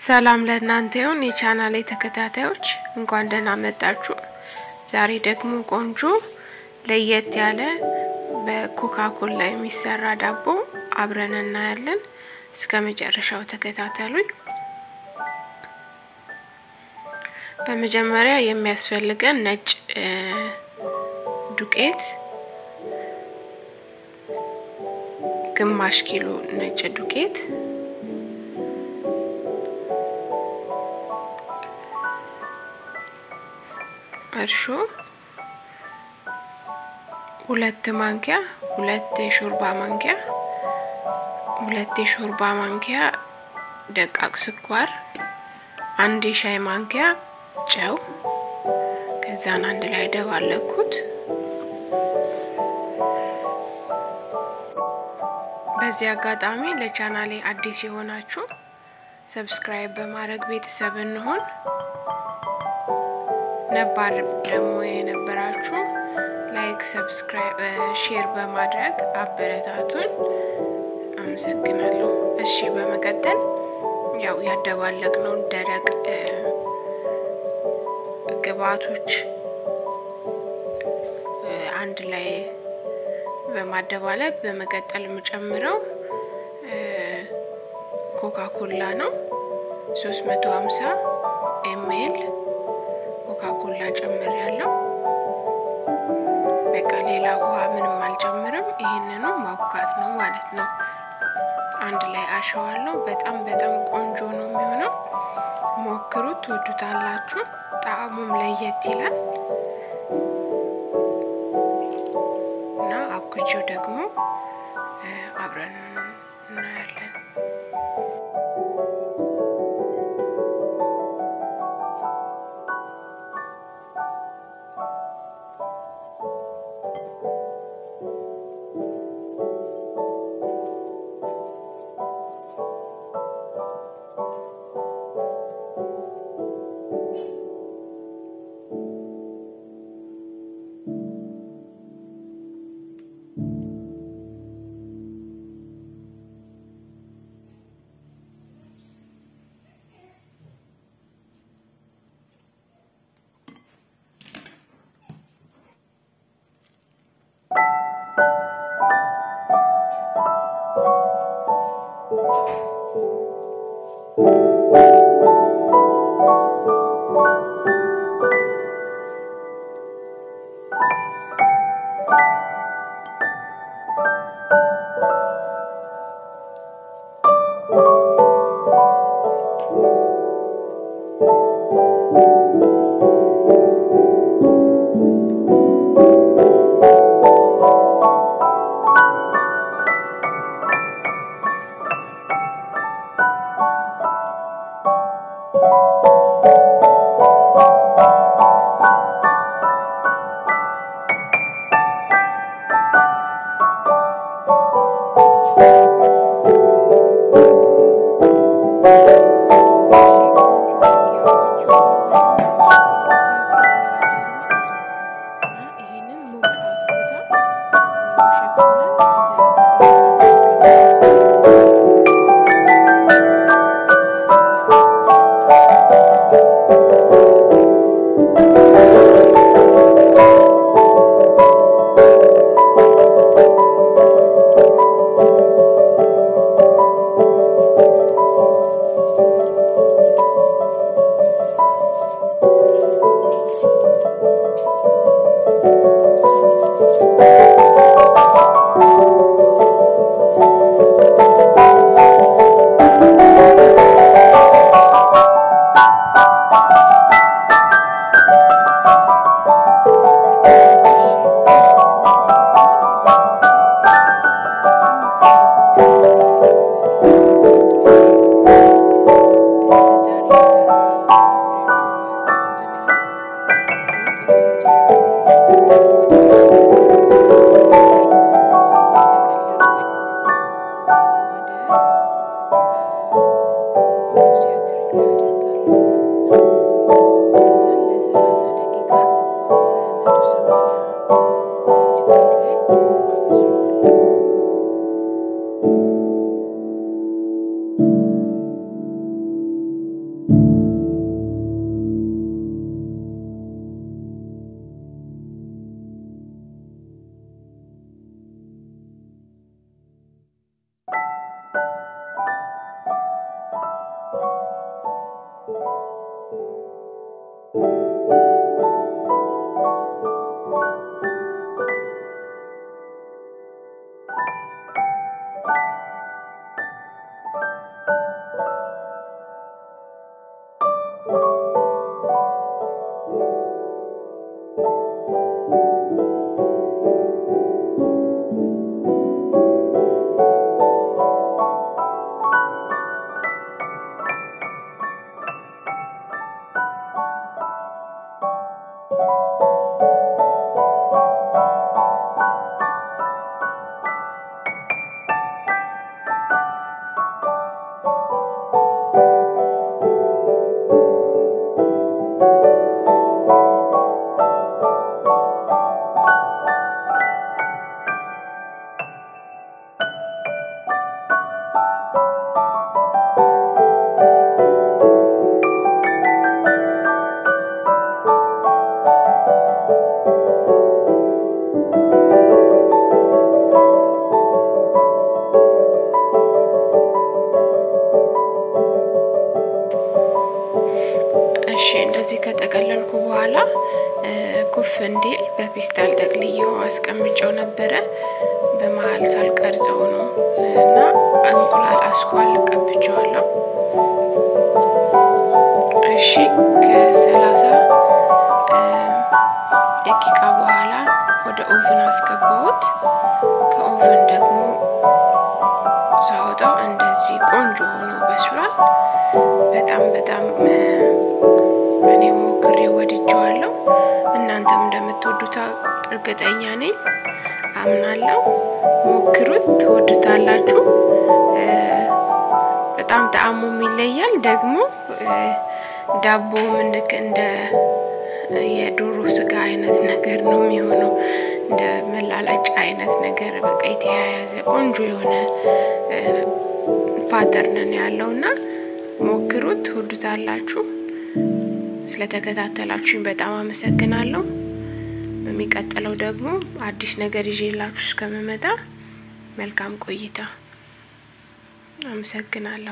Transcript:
ሰላም ለእናንተ ይሁን የቻናሌ ተከታታዮች እንኳን ደህና መጣችሁ። ዛሬ ደግሞ ቆንጆ ለየት ያለ በኮካኮላ የሚሰራ ዳቦ አብረን እናያለን። እስከ መጨረሻው ተከታተሉኝ። በመጀመሪያ የሚያስፈልገን ነጭ ዱቄት ግማሽ ኪሎ ነጭ ዱቄት እርሾ ሁለት የሾርባ ማንኪያ ደቃቅ ስኳር አንድ የሻይ ማንኪያ ጨው ከዛን አንድ ላይ ደባለኩት። በዚህ አጋጣሚ ለቻናሌ አዲስ የሆናችሁ ሰብስክራይብ በማድረግ ቤተሰብ እንሁን። ነባር ደግሞ የነበራችሁ ላይክ ሰብስክራይብ ሼር በማድረግ አበረታቱን። አመሰግናለሁ። እሺ በመቀጠል ያው ያደባለቅነው ደረቅ ግብአቶች አንድ ላይ በማደባለቅ በመቀጠል የምጨምረው ኮካኮላ ነው 350 ml ኮካኮላ ጨምሬያለሁ። በቃ ሌላ ውሃ ምንም አልጨምርም። ይሄንኑ ማውካት ነው ማለት ነው። አንድ ላይ አሸዋለሁ። በጣም ቆንጆ ነው የሚሆነው። ሞክሩት፣ ትወዱታላችሁ። ጣዕሙም ለየት ይላል እና አኩቼው ደግሞ አብረን እናያለን። እንደዚህ ከተቀለልኩ በኋላ ኩፍ እንዲል በፔስታል ጠቅልዬው አስቀምጬው ነበረ። በመሃል ሳልቀርጸው ነው እና እንቁላል አስኳል ቀብቼዋለሁ። እሺ ከ30 ደቂቃ በኋላ ወደ ኦቨን አስገባሁት። ከኦቨን ደግሞ ሳወጣው እንደዚህ ቆንጆ ሆኖ በስሏል። በጣም እኔ ሞክሬ ወድጄዋለሁ። እናንተም እንደምትወዱት እርግጠኛ ነኝ፣ አምናለሁ። ሞክሩት፣ ትወዱታላችሁ። በጣም ጣዕሙም ይለያል። ደግሞ ዳቦም እንደ የዶሮ ስጋ አይነት ነገር ነው የሚሆነው፣ እንደ መላላጫ አይነት ነገር በቃ የተያያዘ ቆንጆ የሆነ ፓተርን ያለውና ሞክሩት፣ ትወዱታላችሁ። ስለተከታተላችሁኝ በጣም አመሰግናለሁ። በሚቀጥለው ደግሞ አዲስ ነገር ይዤላችሁ እስከመመጣ መልካም ቆይታ። አመሰግናለሁ።